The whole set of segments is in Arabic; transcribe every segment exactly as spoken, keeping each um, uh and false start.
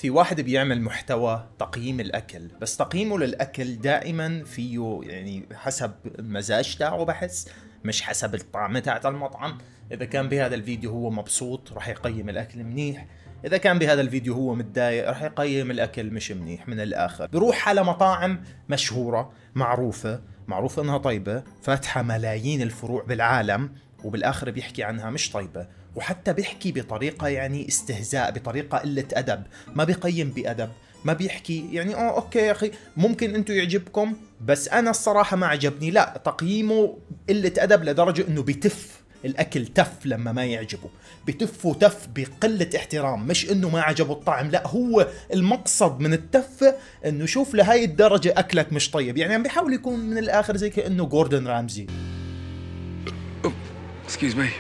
في واحد بيعمل محتوى تقييم الأكل، بس تقييمه للأكل دائما فيه يعني حسب المزاج تاعه، بحس مش حسب الطعم تاعت المطعم. إذا كان بهذا الفيديو هو مبسوط رح يقيم الأكل منيح، إذا كان بهذا الفيديو هو متضايق رح يقيم الأكل مش منيح. من الآخر بروح على مطاعم مشهورة معروفة معروفة إنها طيبة، فاتحة ملايين الفروع بالعالم، وبالآخر بيحكي عنها مش طيبة، وحتى بيحكي بطريقة يعني استهزاء، بطريقة قلة أدب، ما بيقيم بأدب، ما بيحكي يعني اه اوكي يا اخي ممكن انتم يعجبكم بس انا الصراحة ما عجبني. لا، تقييمه قلة أدب لدرجة انه بيتف الاكل، تف لما ما يعجبه، بتف وتف بقلة احترام، مش انه ما عجبه الطعم، لا هو المقصد من التف انه شوف لهاي الدرجة اكلك مش طيب. يعني عم بيحاول يكون من الاخر زي كأنه جوردن رامزي. Excuse me.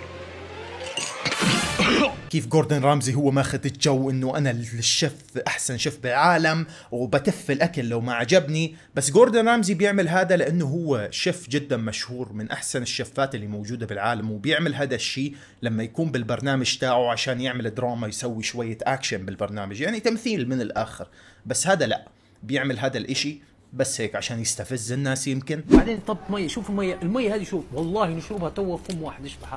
كيف جوردن رامزي هو ماخذ الجو انه انا الشيف احسن شيف بالعالم وبتف الاكل لو ما عجبني. بس جوردن رامزي بيعمل هذا لانه هو شيف جدا مشهور، من احسن الشيفات اللي موجودة بالعالم، وبيعمل هذا الشيء لما يكون بالبرنامج تاعه عشان يعمل دراما، يسوي شوية اكشن بالبرنامج، يعني تمثيل من الاخر. بس هذا لا، بيعمل هذا الاشي بس هيك عشان يستفز الناس يمكن. بعدين طب مية، شوف المية، المية هذه شوف والله نشربها توا فم واحد يشبحها.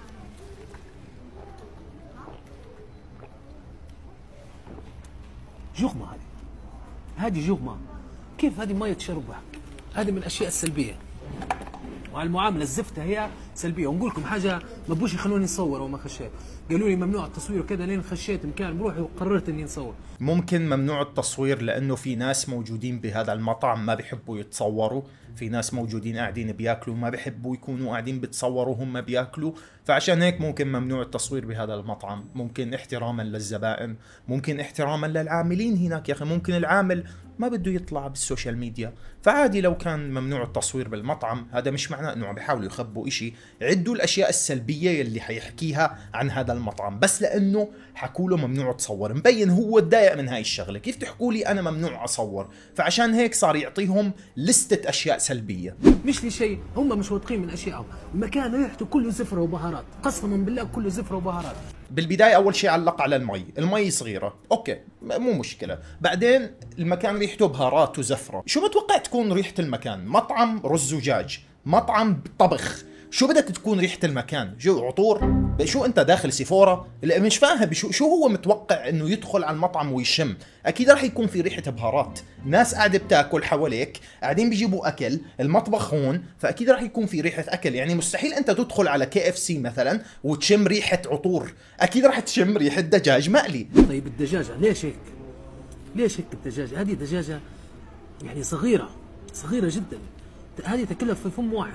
جغمة هذه، هذه جغمة، كيف هذه مية تشربها؟ هذه من الأشياء السلبية، وهالمعاملة الزفتة هي سلبية. ونقول لكم حاجة، ما بوش يخلوني نصور وما خشيت، قالوا لي ممنوع التصوير وكذا، لين خشيت مكان بروحي وقررت اني نصور. ممكن ممنوع التصوير لانه في ناس موجودين بهذا المطعم ما بيحبوا يتصوروا، في ناس موجودين قاعدين بياكلوا ما بيحبوا يكونوا قاعدين بيتصوروا هم بياكلوا، فعشان هيك ممكن ممنوع التصوير بهذا المطعم. ممكن احتراما للزبائن، ممكن احتراما للعاملين هناك. يا اخي ممكن العامل ما بده يطلع بالسوشيال ميديا، فعادي لو كان ممنوع التصوير بالمطعم، هذا مش معناه انه عم بيحاولوا يخبوا اشي. عدوا الاشياء السلبية اللي حيحكيها عن هذا المطعم، بس لانه حكوا له ممنوع تصور مبين هو تضايق من هاي الشغلة. كيف تحكوا لي انا ممنوع اصور؟ فعشان هيك صار يعطيهم لستة اشياء سلبية. مش لشيء، هم مش واثقين من اشيائهم. المكان ريحته كله زفرة وبهارات، قسما بالله كله زفرة وبهارات. بالبداية أول شيء علق على المي، المي صغيرة، أوكي مو مشكلة. بعدين المكان ريحته بهارات وزفرة. شو متوقع تكون ريحة المكان؟ مطعم رز ودجاج، مطعم طبخ، شو بدك تكون ريحة المكان؟ شو عطور؟ شو انت داخل سيفورا؟ لا مش فاهم شو شو هو متوقع انه يدخل على المطعم ويشم؟ اكيد راح يكون في ريحة بهارات، ناس قاعدة بتاكل حواليك، قاعدين بيجيبوا اكل، المطبخ هون، فاكيد راح يكون في ريحة اكل. يعني مستحيل انت تدخل على كي اف سي مثلا وتشم ريحة عطور، اكيد راح تشم ريحة دجاج مقلي. طيب الدجاجة ليش هيك؟ ليش هيك الدجاجة؟ هذه دجاجة يعني صغيرة، صغيرة جدا، هذه تاكلها في فم واحد،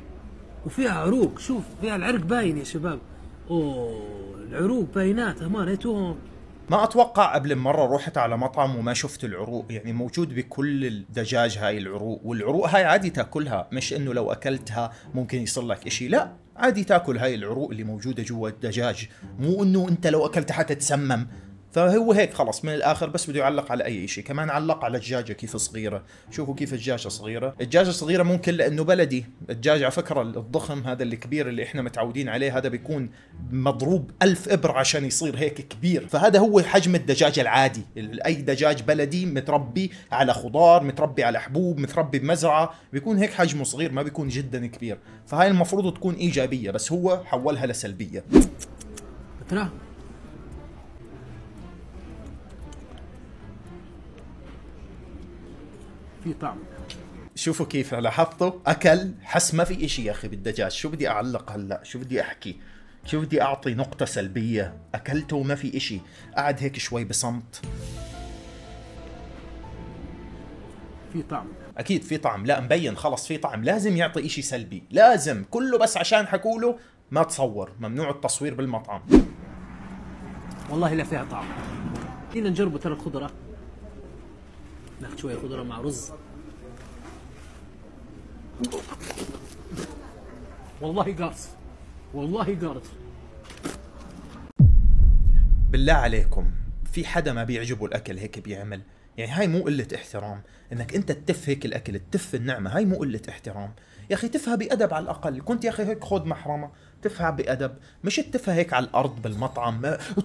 وفيها عروق، شوف فيها العرق باين يا شباب. اوه العروق باينات، ما ريتوهم. ما اتوقع قبل مرة رحت على مطعم وما شفت العروق، يعني موجود بكل الدجاج هاي العروق، والعروق هاي عادي تاكلها، مش انه لو اكلتها ممكن يصير لك اشي، لا عادي تاكل هاي العروق اللي موجودة جوا الدجاج، مو انه انت لو اكلتها حتتسمم. فهو هيك خلص من الاخر، بس بده يعلق على اي شيء. كمان علق على الدجاجه كيف صغيره، شوفوا كيف الدجاجه صغيره. الدجاجه صغيره ممكن لانه بلدي، الدجاج على فكره الضخم هذا الكبير اللي احنا متعودين عليه هذا بيكون مضروب ألف ابر عشان يصير هيك كبير، فهذا هو حجم الدجاج العادي. اي دجاج بلدي متربي على خضار، متربي على حبوب، متربي بمزرعه، بيكون هيك حجمه صغير، ما بيكون جدا كبير. فهاي المفروض تكون ايجابيه، بس هو حولها لسلبيه. ترى في طعم. شوفوا كيف لاحظتوا اكل حس ما في اشي يا اخي بالدجاج. شو بدي اعلق هلا؟ شو بدي احكي؟ شو بدي اعطي نقطة سلبية؟ اكلته وما في اشي، قعد هيك شوي بصمت. في طعم، اكيد في طعم، لا مبين خلص في طعم، لازم يعطي اشي سلبي، لازم كله بس عشان حكوله ما تصور، ممنوع التصوير بالمطعم. والله لا فيها طعم. فينا نجربوا ترى الخضرة، ناخذ شوية خضرة مع رز. والله قارص، والله قارص. بالله عليكم في حدا ما بيعجبه الاكل هيك بيعمل؟ يعني هاي مو قلة احترام، انك انت تتف هيك الاكل، تتف النعمة، هاي مو قلة احترام. يا اخي تفها بأدب على الاقل. كنت يا اخي هيك خذ محرمة، تفها بأدب، مش تفها هيك على الأرض بالمطعم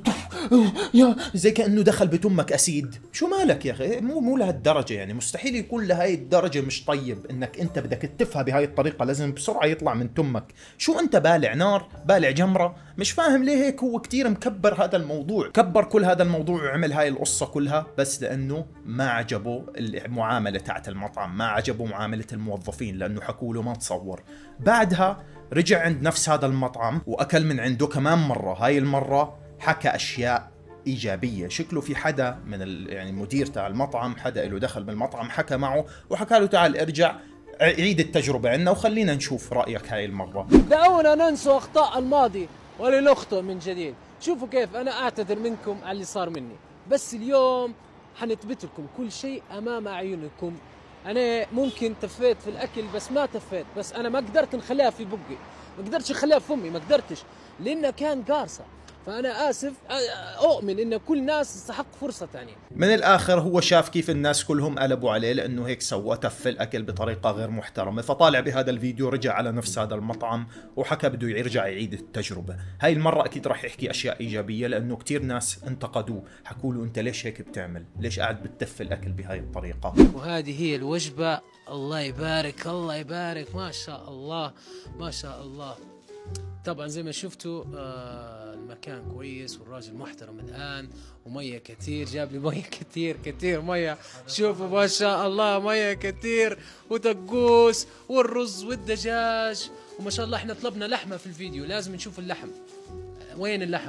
يا زي كأنه دخل بتمك أسيد. شو مالك يا أخي؟ مو مو لهالدرجة يعني، مستحيل يكون لهي الدرجة مش طيب إنك أنت بدك تتفها بهاي الطريقة، لازم بسرعة يطلع من تمك. شو أنت بالع نار بالع جمرة؟ مش فاهم ليه هيك هو كتير مكبر هذا الموضوع، كبر كل هذا الموضوع وعمل هاي القصة كلها بس لأنه ما عجبه المعاملة تاعت المطعم، ما عجبه معاملة الموظفين لأنه حكوا له ما تصور. بعدها رجع عند نفس هذا المطعم وأكل من عنده كمان مرة، هاي المرة حكى أشياء إيجابية. شكله في حدا من ال... يعني المدير تاع المطعم، حدا له دخل بالمطعم حكى معه وحكى له تعال ارجع عيد التجربة عنا وخلينا نشوف رأيك هاي المرة. دعونا ننسوا أخطاء الماضي ولنخطئ من جديد. شوفوا كيف أنا أعتذر منكم على اللي صار مني، بس اليوم حنثبت لكم كل شيء أمام أعينكم. أنا ممكن تفيت في الأكل بس ما تفيت، بس أنا ما قدرت نخليها في بقي، ما قدرتش أخليها في فمي، ما قدرتش لأنها كان قارصة. فأنا آسف، أؤمن إن كل ناس تستحق فرصة ثانية. من الآخر هو شاف كيف الناس كلهم قلبوا عليه لأنه هيك سوى، تف الأكل بطريقة غير محترمة، فطالع بهذا الفيديو رجع على نفس هذا المطعم وحكى بده يرجع يعيد التجربة. هاي المرة أكيد راح يحكي أشياء إيجابية لأنه كتير ناس انتقدوه، حكوا له أنت ليش هيك بتعمل؟ ليش قاعد بتف الأكل بهاي الطريقة؟ وهذه هي الوجبة. الله يبارك الله يبارك، ما شاء الله ما شاء الله. طبعا زي ما شفتوا آه المكان كويس والراجل محترم الآن، ومية كتير، جاب لي مية كتير كتير مية. شوفوا ما شاء الله مية كتير ودقوس والرز والدجاج، وما شاء الله احنا طلبنا لحمة في الفيديو، لازم نشوف اللحم. وين اللحم؟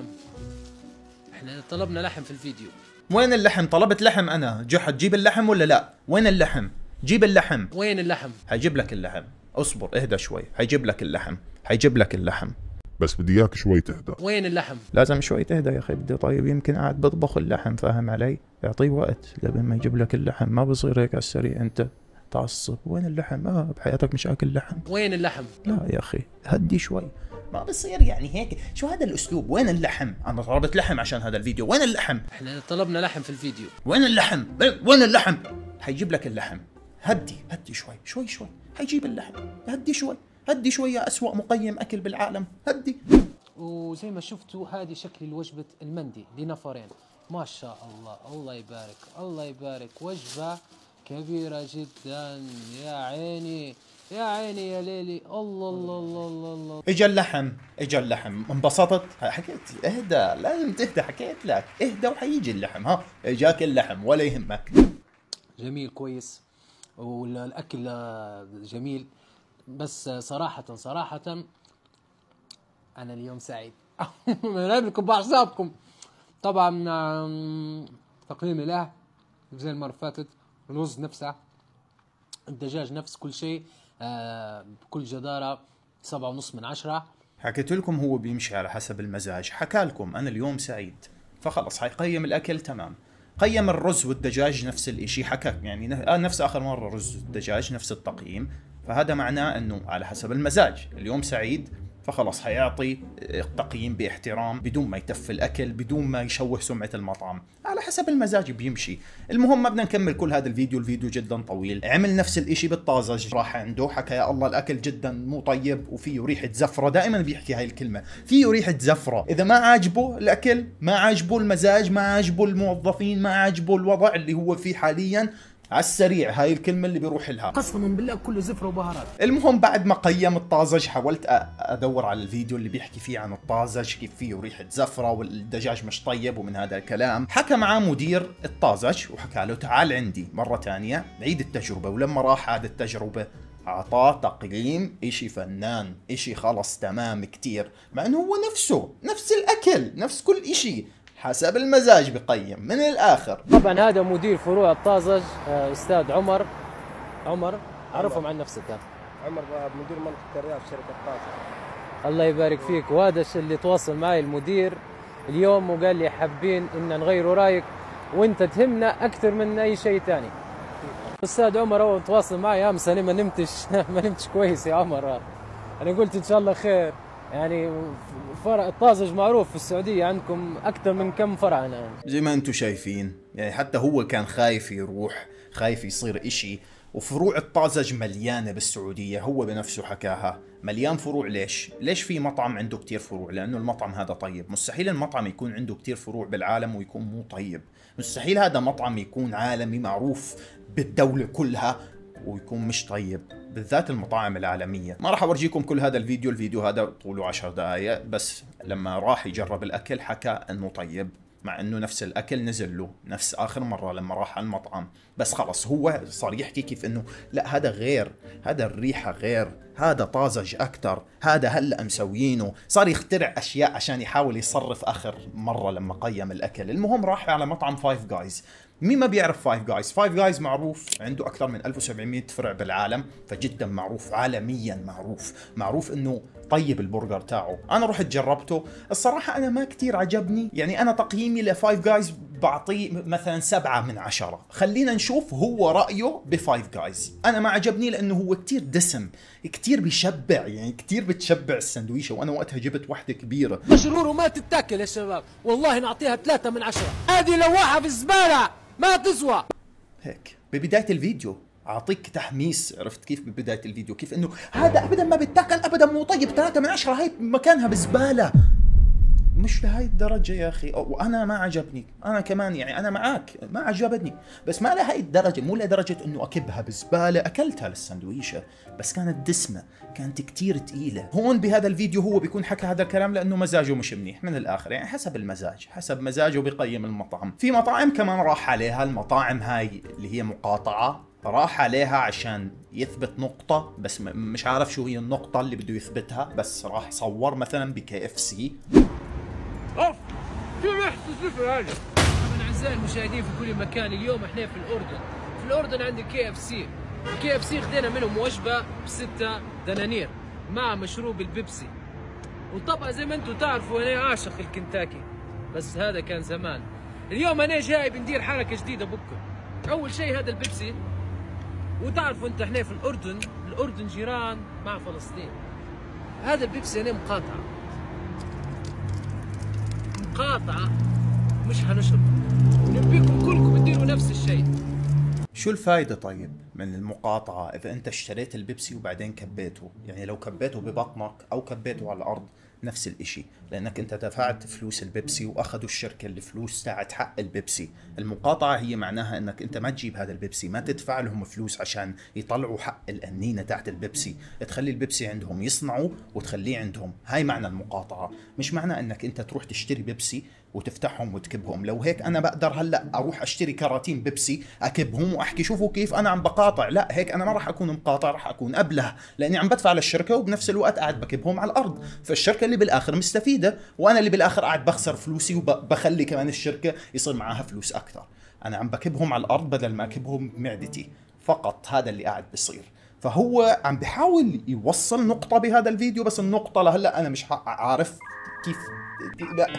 احنا طلبنا لحم في الفيديو. وين اللحم؟ طلبت لحم أنا. جحا تجيب اللحم ولا لا؟ وين اللحم؟ جيب اللحم. وين اللحم؟ حيجيب لك اللحم، اصبر اهدى شوي، حيجيب لك اللحم، حيجيب لك اللحم، بس بدي اياك شوي تهدى. وين اللحم؟ لازم شوي تهدى يا اخي. بدي طيب يمكن قاعد بطبخ اللحم، فاهم علي؟ اعطيه وقت لبين ما يجيب لك اللحم، ما بصير هيك على السريع انت تعصب. وين اللحم؟ اه بحياتك مش اكل لحم. وين اللحم؟ لا يا اخي هدي شوي، ما بصير يعني هيك. شو هذا الاسلوب؟ وين اللحم؟ انا طلبت لحم عشان هذا الفيديو، وين اللحم؟ احنا طلبنا لحم في الفيديو. وين اللحم؟ وين اللحم؟ حيجيب لك اللحم. هدي هدي شوي شوي شوي، حيجيب اللحم. هدي شوي هدي شوي يا أسوأ مقيم أكل بالعالم، هدي. وزي ما شفتوا هذه شكل الوجبة المندي لنفرين. ما شاء الله الله يبارك الله يبارك، وجبة كبيرة جدا. يا عيني يا عيني يا ليلي، الله الله الله الله الله. اجا اللحم اجا اللحم، انبسطت؟ حكيت اهدى، لازم تهدى، حكيت لك اهدى وحيجي اللحم. ها اجاك اللحم ولا يهمك. جميل كويس والاكل جميل، بس صراحة صراحة انا اليوم سعيد. لكم باعصابكم. طبعا تقييمي له زي المرة فاتت، الرز نفسه، الدجاج نفس كل شيء، آه بكل جدارة سبعة ونص من عشرة. حكيت لكم هو بيمشي على حسب المزاج، حكى لكم أنا اليوم سعيد فخلص حيقيم الأكل تمام. قيم الرز والدجاج نفس الاشي، حكى يعني نفس آخر مرة رز والدجاج نفس التقييم، فهذا معناه أنه على حسب المزاج. اليوم سعيد فخلص حيعطي تقييم باحترام بدون ما يتف الأكل، بدون ما يشوه سمعة المطعم، على حسب المزاج بيمشي. المهم ما بدنا نكمل كل هذا الفيديو، الفيديو جدا طويل. عمل نفس الاشي بالطازج، راح عنده حكى يا الله الأكل جدا مو طيب وفيه ريحة زفرة، دائما بيحكي هاي الكلمة، فيه ريحة زفرة. إذا ما عاجبه الأكل، ما عاجبه المزاج، ما عاجبه الموظفين، ما عاجبه الوضع اللي هو فيه حاليا، على السريع هاي الكلمة اللي بيروح لها، قسما بالله كله زفرة وبهارات. المهم بعد ما قيم الطازج حاولت ادور على الفيديو اللي بيحكي فيه عن الطازج، كيف فيه ريحة زفرة والدجاج مش طيب ومن هذا الكلام. حكى معاه مدير الطازج وحكى له تعال عندي مرة ثانية نعيد التجربة، ولما راح عاد التجربة اعطاه تقييم اشي فنان، اشي خلص تمام كتير، مع انه هو نفسه نفس الاكل نفس كل اشي، حسب المزاج بقيم من الاخر. طبعا هذا مدير فروع الطازج استاذ عمر. عمر عرفهم عن نفسك. عمر مدير منطقه الرياض شركه طازج. الله يبارك فيك. وهذا الشيء اللي تواصل معي المدير اليوم وقال لي حابين ان نغيروا رايك وانت تهمنا اكثر من اي شيء ثاني. استاذ عمر هو تواصل معي امس، انا ما نمتش ما نمتش كويس يا عمر. انا قلت ان شاء الله خير، يعني فرع الطازج معروف في السعودية، عندكم أكثر من كم فرع هنا زي ما أنتم شايفين. يعني حتى هو كان خايف يروح، خايف يصير إشي، وفروع الطازج مليانة بالسعودية، هو بنفسه حكاها مليان فروع. ليش؟ ليش في مطعم عنده كتير فروع؟ لأنه المطعم هذا طيب. مستحيل المطعم يكون عنده كتير فروع بالعالم ويكون مو طيب. مستحيل هذا مطعم يكون عالمي معروف بالدولة كلها ويكون مش طيب، بالذات المطاعم العالمية. ما راح أورجيكم كل هذا الفيديو، الفيديو هذا طوله عشر دقايق بس. لما راح يجرب الأكل حكى أنه طيب، مع انه نفس الاكل نزل له نفس اخر مره لما راح على المطعم، بس خلص هو صار يحكي كيف انه لا هذا غير، هذا الريحه غير، هذا طازج اكثر، هذا هلا مسويينه. صار يخترع اشياء عشان يحاول يصرف اخر مره لما قيم الاكل. المهم راح على مطعم فايف جايز. مين ما بيعرف فايف جايز؟ فايف جايز معروف عنده اكثر من ألف وسبعمية فرع بالعالم، فجدا معروف، عالميا معروف، معروف انه طيب البرجر تاعه. انا رحت جربته، الصراحه انا ما كتير عجبني، يعني انا تقييمي لفايف جايز بعطيه مثلا سبعة من عشرة. خلينا نشوف هو رأيه بفايف جايز. انا ما عجبني لانه هو كتير دسم، كتير بيشبع، يعني كتير بتشبع السندويشة، وانا وقتها جبت واحدة كبيرة. مشرور وما تتاكل يا شباب، والله نعطيها ثلاثة من عشرة. هذه لواحة في الزبالة ما تسوى. هيك ببداية الفيديو اعطيك تحميس، عرفت كيف؟ ببداية الفيديو كيف انه هذا ابدا ما بتاكل، ابدا مو طيب، ثلاثة من عشرة، هاي مكانها بزبالة. مش لهاي الدرجة يا أخي، وأنا ما عجبني، أنا كمان يعني أنا معاك ما عجبتني، بس ما لهاي الدرجة، مو لدرجة إنه أكبها بزبالة. أكلتها للسندويشة بس كانت دسمة، كانت كتير تقيلة. هون بهذا الفيديو هو بيكون حكى هذا الكلام لأنه مزاجه مش منيح من الآخر، يعني حسب المزاج، حسب مزاجه بيقيم المطعم. في مطاعم كمان راح عليها، المطاعم هاي اللي هي مقاطعة راح عليها عشان يثبت نقطة، بس مش عارف شو هي النقطة اللي بده يثبتها، بس راح صور مثلا بكي اف سي. اوف شو ريحة الزفر هذا؟ طبعا اعزائي المشاهدين في كل مكان، اليوم احنا في الاردن، في الاردن عند الكي اف سي، الكي اف سي خدينا منهم وجبة بستة دنانير مع مشروب البيبسي. وطبعا زي ما انتم تعرفوا انا عاشق الكنتاكي، بس هذا كان زمان. اليوم انا جاي بندير حركة جديدة بكم. اول شيء هذا البيبسي، وتعرفوا انت احنا في الاردن، الاردن جيران مع فلسطين. هذا البيبسي انا مقاطعة مقاطعة مش هنشرب، ونبيكم كلكم تديروا نفس الشيء. شو الفايدة طيب من المقاطعة إذا أنت اشتريت البيبسي وبعدين كبيته؟ يعني لو كبيته ببطنك أو كبيته على الأرض نفس الاشي، لأنك أنت دفعت فلوس البيبسي وأخذوا الشركة الفلوس تاعت حق البيبسي. المقاطعة هي معناها أنك أنت ما تجيب هذا البيبسي، ما تدفع لهم فلوس عشان يطلعوا حق القنينة تاعت البيبسي، تخلي البيبسي عندهم يصنعوا وتخليه عندهم. هاي معنى المقاطعة، مش معنى أنك أنت تروح تشتري بيبسي وتفتحهم وتكبهم. لو هيك انا بقدر هلا اروح اشتري كراتين بيبسي اكبهم واحكي شوفوا كيف انا عم بقاطع. لا، هيك انا ما راح اكون مقاطع، راح اكون ابله، لاني عم بدفع للشركه وبنفس الوقت قاعد بكبهم على الارض. فالشركه اللي بالاخر مستفيده، وانا اللي بالاخر قاعد بخسر فلوسي وبخلي كمان الشركه يصير معاها فلوس اكثر. انا عم بكبهم على الارض بدل ما اكبهم بمعدتي فقط. هذا اللي قاعد بيصير. فهو عم بحاول يوصل نقطه بهذا الفيديو، بس النقطه لهلا انا مش عارف كيف. لا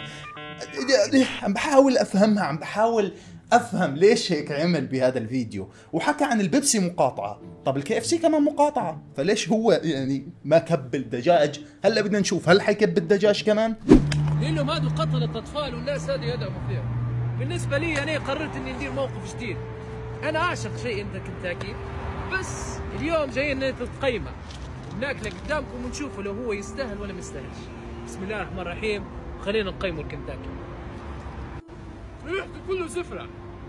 عم بحاول افهمها، عم بحاول افهم ليش هيك عمل بهذا الفيديو. وحكى عن البيبسي مقاطعه، طب الكي اف سي كمان مقاطعه، فليش هو يعني ما كب الدجاج؟ هلا بدنا نشوف هل حيكب الدجاج كمان. لانهم هذول قتلت اطفال والناس هذه يدعموا فيها. بالنسبه لي انا قررت اني ندير موقف جديد. انا اعشق شيء انت كنتاكي، بس اليوم جايين نتقيمه وناكله قدامكم ونشوفه لو هو يستاهل ولا ما يستاهلش. بسم الله الرحمن الرحيم، خلينا نقيمه الكنتاكي. ريحته كله زفرة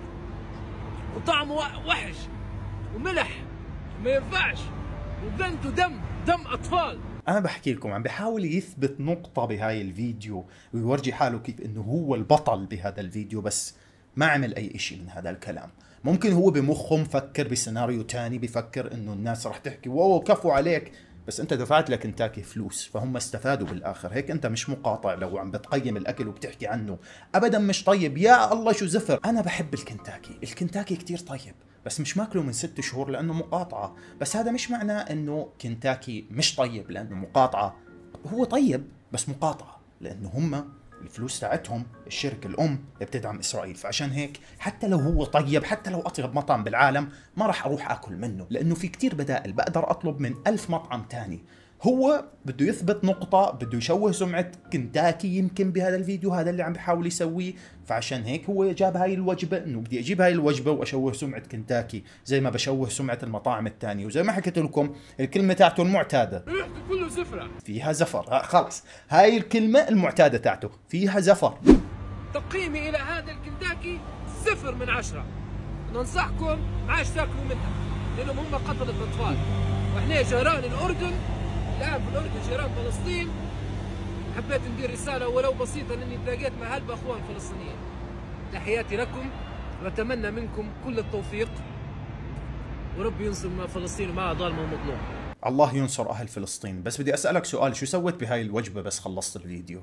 وطعمه وحش وملح ما ينفعش، وبنته دم دم اطفال. انا بحكي لكم عم بحاول يثبت نقطة بهاي الفيديو ويورجي حاله كيف انه هو البطل بهذا الفيديو، بس ما عمل اي اشي من هذا الكلام. ممكن هو بمخه مفكر بسيناريو تاني، بفكر انه الناس رح تحكي واو كفو عليك، بس انت دفعت لكنتاكي فلوس فهم استفادوا بالاخر. هيك انت مش مقاطع لو عم بتقيم الاكل وبتحكي عنه ابدا مش طيب. يا الله شو زفر. انا بحب الكنتاكي، الكنتاكي كتير طيب، بس مش ماكله من ست شهور لانه مقاطعة. بس هذا مش معناه انه كنتاكي مش طيب لانه مقاطعة. هو طيب بس مقاطعة، لانه هم الفلوس تاعتهم الشركة الأم بتدعم إسرائيل. فعشان هيك حتى لو هو طيب، حتى لو أطيب مطعم بالعالم، ما راح أروح أكل منه، لأنه في كتير بدائل بقدر أطلب من ألف مطعم تاني. هو بده يثبت نقطة، بده يشوه سمعة كنتاكي يمكن بهذا الفيديو، هذا اللي عم بحاول يسويه. فعشان هيك هو جاب هاي الوجبة، انه بدي اجيب هاي الوجبة واشوه سمعة كنتاكي زي ما بشوه سمعة المطاعم الثانية. وزي ما حكيت لكم الكلمة تاعته المعتادة ريحته كله زفرة، فيها زفر. خلص هاي الكلمة المعتادة تاعته فيها زفر. تقييمي الى هذا الكنتاكي صفر من عشرة. ننصحكم عاش تاكلوا منها لانهم هم قتلة اطفال، واحنا جيران الاردن، الان في الاردن جيران فلسطين. حبيت ندير رسالة ولو بسيطة لاني تلاقيت مع هالباخوان فلسطينيين. تحياتي لكم واتمنى منكم كل التوفيق، وربي ينصر فلسطين وما ظالم ومظلوم. الله ينصر اهل فلسطين. بس بدي اسالك سؤال، شو سويت بهاي الوجبة بس خلصت الفيديو؟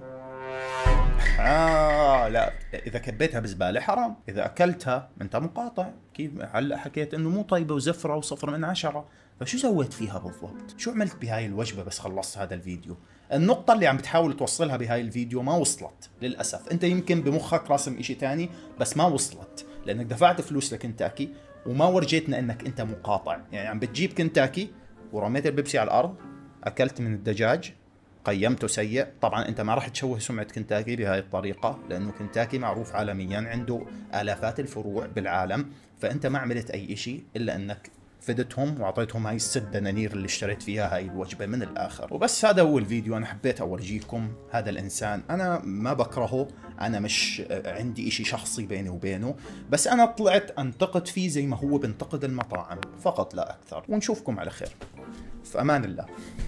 آه لا، إذا كبيتها بزبالة حرام، إذا أكلتها أنت مقاطع. كيف هلا حكيت إنه مو طيبة وزفرة وصفر من عشرة، فشو سويت فيها بالضبط؟ شو عملت بهاي الوجبة بس خلصت هذا الفيديو؟ النقطة اللي عم بتحاول توصلها بهاي الفيديو ما وصلت للأسف. أنت يمكن بمخك راسم إشي تاني بس ما وصلت، لأنك دفعت فلوس لكنتاكي وما ورجيتنا إنك أنت مقاطع. يعني عم بتجيب كنتاكي ورميت البيبسي على الأرض، أكلت من الدجاج، قيمته سيء. طبعا انت ما راح تشوه سمعة كنتاكي بهاي الطريقة، لانه كنتاكي معروف عالميا، عنده آلافات الفروع بالعالم. فانت ما عملت اي اشي الا انك فدتهم واعطيتهم هاي الست دنانير اللي اشتريت فيها هاي الوجبة من الاخر. وبس هذا هو الفيديو. انا حبيت اورجيكم هذا الانسان، انا ما بكرهه، انا مش عندي اشي شخصي بيني وبينه، بس انا طلعت انتقد فيه زي ما هو بنتقد المطاعم فقط لا اكثر. ونشوفكم على خير، في امان الله.